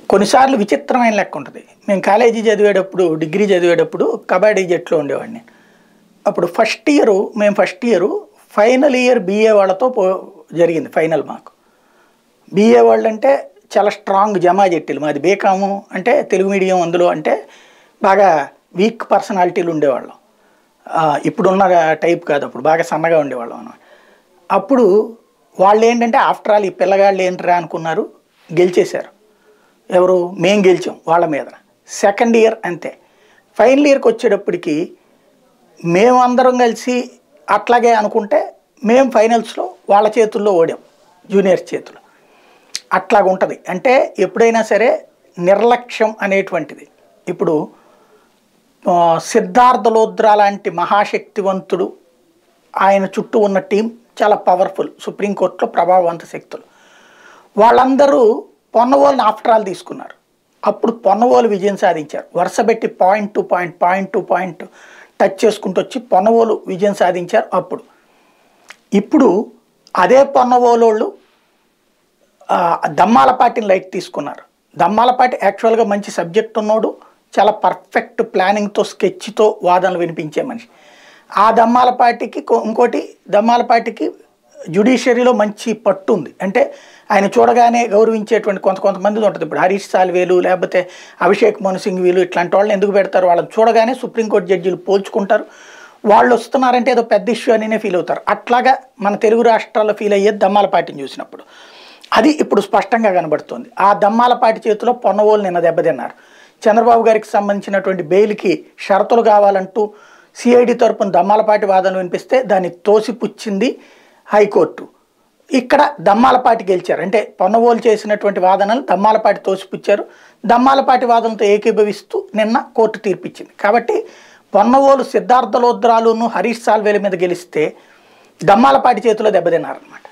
కొన్నిసార్లు విచిత్రమైన లెక్క ఉంటుంది. మేము కాలేజీ చదివేటప్పుడు, డిగ్రీ చదివేటప్పుడు కబడ్డీ జట్లో ఉండేవాడిని. అప్పుడు first year final year BA వాళ్ళతో జరిగింది ఫైనల్ మాకు. బీఏ వాళ్ళు అంటే చాలా స్ట్రాంగ్ జమా జట్టీలు, మాది బీకాము అంటే తెలుగు మీడియం, అందులో అంటే బాగా వీక్ పర్సనాలిటీలు ఉండేవాళ్ళం. ఇప్పుడున్న టైప్ కాదు, అప్పుడు బాగా సన్నగా ఉండేవాళ్ళం అన్నమాట. అప్పుడు వాళ్ళు ఏంటంటే ఆఫ్టర్ ఆల్ ఈ పిల్లగాళ్ళు ఏంటరా అనుకున్నారు, గెలిచేశారు. ఎవరు? మేం గెలిచాం వాళ్ళ మీద. సెకండ్ ఇయర్ అంతే. ఫైనల్ ఇయర్కి వచ్చేటప్పటికి మేమందరం కలిసి అట్లాగే అనుకుంటే మేము ఫైనల్స్లో వాళ్ళ చేతుల్లో ఓడాం, జూనియర్స్ చేతుల్లో. అట్లాగుంటుంది. అంటే ఎప్పుడైనా సరే నిర్లక్ష్యం అనేటువంటిది. ఇప్పుడు సిద్ధార్థ లోద్రా లాంటి మహాశక్తివంతుడు, ఆయన చుట్టూ ఉన్న టీం చాలా పవర్ఫుల్, సుప్రీంకోర్టులో ప్రభావవంత శక్తులు. వాళ్ళందరూ పొన్నవోలుని ఆఫ్టర్ ఆల్ తీసుకున్నారు. అప్పుడు పొన్నవోలు విజయం సాధించారు. వరుసపెట్టి పాయింట్ టు పాయింట్ టచ్ చేసుకుంటూ వచ్చి పొన్నవోలు విజయం సాధించారు. ఇప్పుడు అదే పొన్నవోలోళ్ళు దమ్మాలపాటిని లైట్ తీసుకున్నారు. దమ్మాలపాటి యాక్చువల్గా మంచి సబ్జెక్ట్ ఉన్నోడు, చాలా పర్ఫెక్ట్ ప్లానింగ్తో, స్కెచ్తో వాదనలు వినిపించే మనిషి. ఆ దమ్మాలపాటికి దమ్మాలపాటికి జ్యుడిషియరీలో మంచి పట్టు ఉంది. అంటే ఆయన చూడగానే గౌరవించేటువంటి కొంతమంది ఉంటుంది. ఇప్పుడు హరీష్ సాల్వేలు, లేకపోతే అభిషేక్ మను సింఘ్వీలు, ఇట్లాంటి వాళ్ళని ఎందుకు పెడతారు? వాళ్ళని చూడగానే సుప్రీంకోర్టు జడ్జీలు పోల్చుకుంటారు. వాళ్ళు వస్తున్నారంటే ఏదో పెద్ద ఇష్యూ అనే ఫీల్ అవుతారు. అట్లాగా మన తెలుగు రాష్ట్రాల్లో ఫీల్ అయ్యేది దమ్మాలపాటిని చూసినప్పుడు. అది ఇప్పుడు స్పష్టంగా కనబడుతుంది. ఆ దమ్మాలపాటి చేతిలో పొన్నవోలు నిన్న దెబ్బతిన్నారు. చంద్రబాబు గారికి సంబంధించినటువంటి బెయిల్కి షరతులు కావాలంటూ సిఐడి తరపున దమ్మాలపాటి వాదన వినిపిస్తే దాన్ని తోసిపుచ్చింది హైకోర్టు. ఇక్కడ దమ్మాలపాటి గెలిచారు. అంటే పొన్నవోలు చేసినటువంటి వాదనలు దమ్మాలపాటి తోసిపుచ్చారు. దమ్మాలపాటి వాదనతో ఏకీభవిస్తూ నిన్న కోర్టు తీర్పిచ్చింది. కాబట్టి పొన్నవోలు సిద్ధార్థ లోద్రాలును హరీష్ సాల్వేల మీద గెలిస్తే దమ్మాలపాటి చేతిలో దెబ్బతిన్నారనమాట.